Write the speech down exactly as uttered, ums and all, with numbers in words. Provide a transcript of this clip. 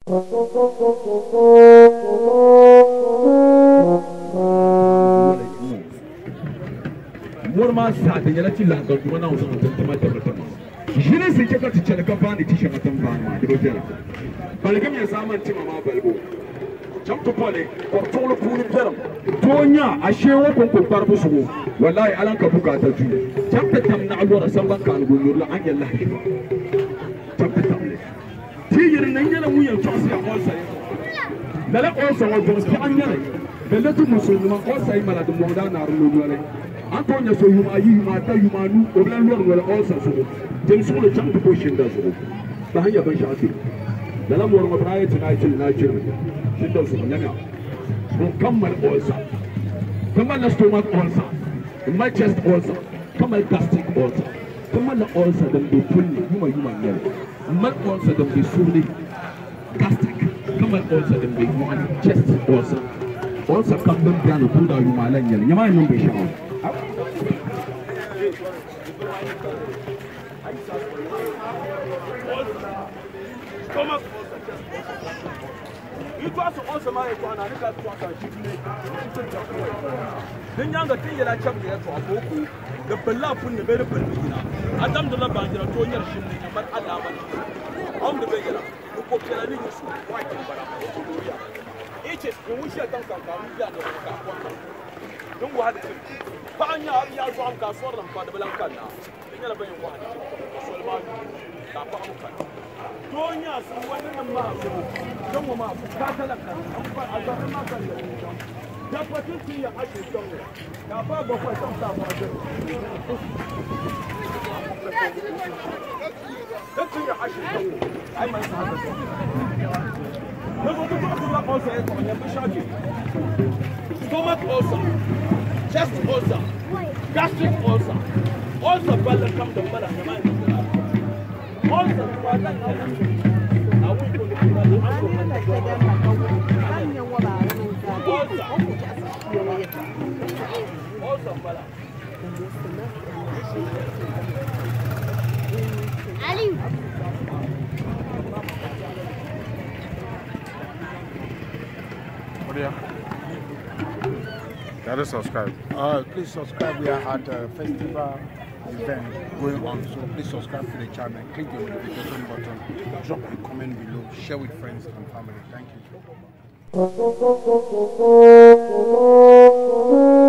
Morma sa da yana ci langar kuma na wasu mutum ta mata mutum. Shi ne sai kika tice da kamfani tishe mutum ba ma da hotel. Balgam ya saman tima ma balbo. Jam to pole ko tolo kuni peram. Tonya ashe wa kon ko farbu su. Wallahi alan ka buka ta ju. Jam ta tam na alwara san ban kan gunur la an yalla ki. Jam ta tam le. Ti yirin nan yana mun yan tsosi a kon sai. Dala kon sa wa jos ki an yana. Dala tu musulman kon sai mala dum mo da na rulo le. Antonia so you are you mata you manu oblan lor wala also so dem so le cham ko shinda so ba hanya ban shafi da la mor mabraye tonight tonight shinda so nyanya ko kammal also kammal na stomach also my chest also kammal gastric also kammal also dem be fully yuma yuma nyel mal also dem be surely gastric kammal also dem be yuma chest also also kam dem piano kuda yuma lan nyel nyama non be shawo Stomach it was also my one and got to a then younger thing that I checked there to a book, the Belap in the very Belina. Adam the Labanja, Tonya Shimmy, but Adam on the Begala, who put the Linus white in Barabia. Each is when we shut down Kaka, don't want it. Panya, Yazam Casor and Padabalancana. Never been one. Solman, Kapamuka. Tonya, someone in the mouth. Don't come out. Catalaka. I got a matter. That's what you see. I should tell you. Kapa go for some time. That's what I should tell you. I might have it. Look what the also is on your Bishaki. Stomach ulcer, chest ulcer, gastric ulcer, ulcer brother come to mother and mind. Ulcer brother I will put it in the ulcer brother. Ali. Gotta subscribe. Uh, please subscribe. We are at a festival event going on, so please subscribe to the channel. Click the notification button. Drop a comment below. Share with friends and family. Thank you.